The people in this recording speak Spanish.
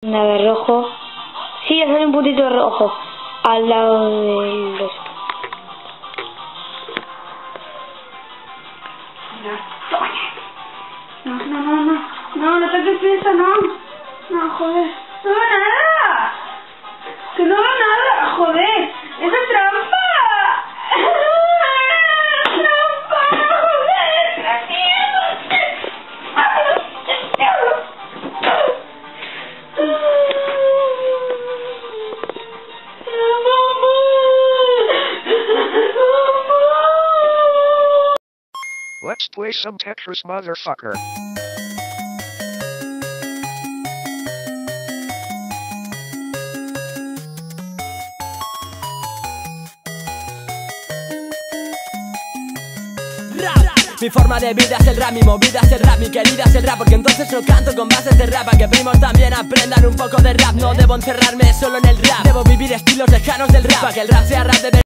Nada de rojo. Sí, ya sale un puntito de rojo al lado de los... No toques eso, no. No, joder. No veo nada. Que no veo nada, joder. Eso es trampa. Trampa, joder. Let's play some Tetris, motherfucker. Mi forma de vida es el rap, mi movida es el rap, mi querida es el rap, porque entonces no canto con bases de rap, para que primos también aprendan un poco de rap. No debo encerrarme solo en el rap, debo vivir estilos lejanos del rap, para que el rap sea rap de verdad.